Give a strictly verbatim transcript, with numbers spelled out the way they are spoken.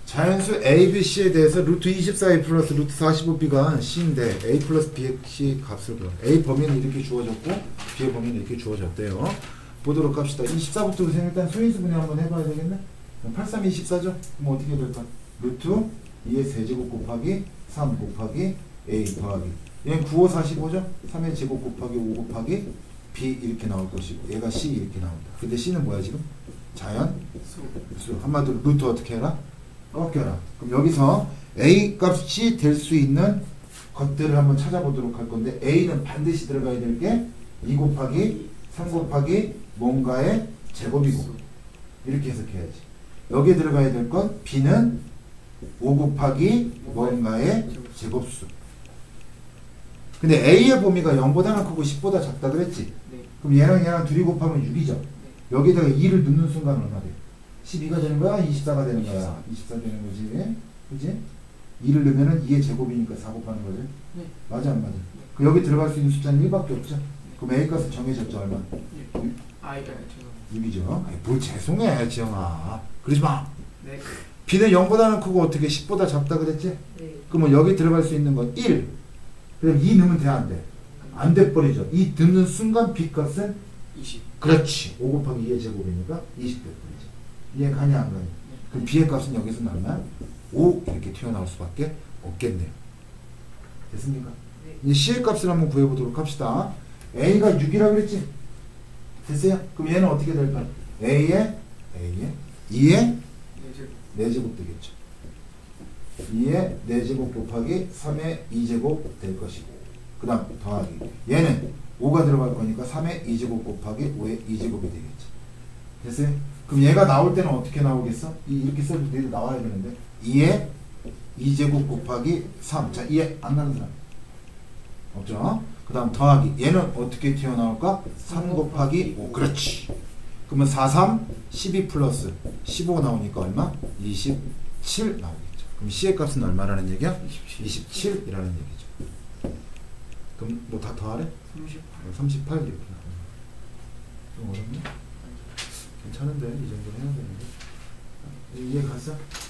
자연수 A, B, C에 대해서 루트 이십사 A 플러스 루트 사십오 B가 C인데 A 플러스 B의 C 값을 구해. A 범위는 이렇게 주어졌고 B의 범위는 이렇게 주어졌대요. 보도록 합시다. 이십사부터 우선 일단 소인수 분해 한번 해봐야 되겠네. 팔, 삼, 이십사죠? 그럼 어떻게 될까? 루트 이의 세제곱 곱하기 삼 곱하기 A 더하기 얘는 구, 오, 사십오죠? 삼의 제곱 곱하기 오 곱하기 B 이렇게 나올 것이고 얘가 C 이렇게 나온다. 근데 C는 뭐야 지금? 자연? 수. 한마디로 루트 어떻게 해라? 꺾여라. 그럼 여기서 A 값이 될 수 있는 것들을 한번 찾아보도록 할 건데 A는 반드시 들어가야 될 게 이 곱하기 삼 곱하기 뭔가의 제곱이고 이렇게 해석해야지. 여기에 들어가야 될 건 B는 오 곱하기 뭔가의 제곱수. 근데 A의 범위가 영보다는 크고 십보다 작다 그랬지? 네. 그럼 얘랑 얘랑 둘이 곱하면 육이죠? 네. 여기다가 이를 넣는 순간 얼마 돼? 십이가 되는 거야? 이십사가 되는 거야? 이십사 되는 거지. 그지? 이를 넣으면은 이의 제곱이니까 사 곱하는 거지. 네. 맞아, 안 맞아? 네. 그 여기 들어갈 수 있는 숫자는 일밖에 없죠? 네. 그럼 A 값은 정해졌죠, 얼마? 네. 아, 육이죠. 아니, 뭘 죄송해, 지영아. 그러지 마. 네. B는 영보다는 크고 어떻게 십보다 작다 그랬지? 네. 그러면 여기 들어갈 수 있는 건 일. 그럼 이 넣으면 돼, 안 돼? 안 돼 버리죠. 이 넣는 순간 B 값은 이십. 그렇지. 오 곱하기 이의 제곱이니까 이십 돼 버리죠. 이해 가냐, 안 가냐? 네. 그럼 B의 값은 여기서 나오면 오 이렇게 튀어나올 수밖에 없겠네요. 됐습니까? 네. 이제 C의 값을 한번 구해보도록 합시다. A가 육이라고 그랬지? 됐어요? 그럼 얘는 어떻게 될까? A의 A의 이의 네 제곱 되겠죠. 이의 네 제곱 곱하기 삼의 이 제곱 될 것이고 그 다음 더하기 얘는 오가 들어갈 거니까 삼의 이 제곱 곱하기 오의 이 제곱이 되겠죠. 됐어요? 그럼 얘가 나올 때는 어떻게 나오겠어? 이, 이렇게 써도 얘도 나와야 되는데 이의 이 제곱 곱하기 삼. 자, 이해 안 나는 사람 없죠? 그 다음 더하기 얘는 어떻게 튀어나올까? 삼 곱하기 오. 그렇지. 그러면 사, 삼, 십이 플러스 십오 나오니까 얼마? 이십칠 나오겠죠. 그럼 C의 값은 얼마라는 얘기야? 이십칠이라는 얘기죠. 그럼 뭐 다 더하래? 삼십팔. 삼십팔 이렇게 나오네. 좀 어렵네? 괜찮은데 이 정도는 해야 되는데. 이해 갔어?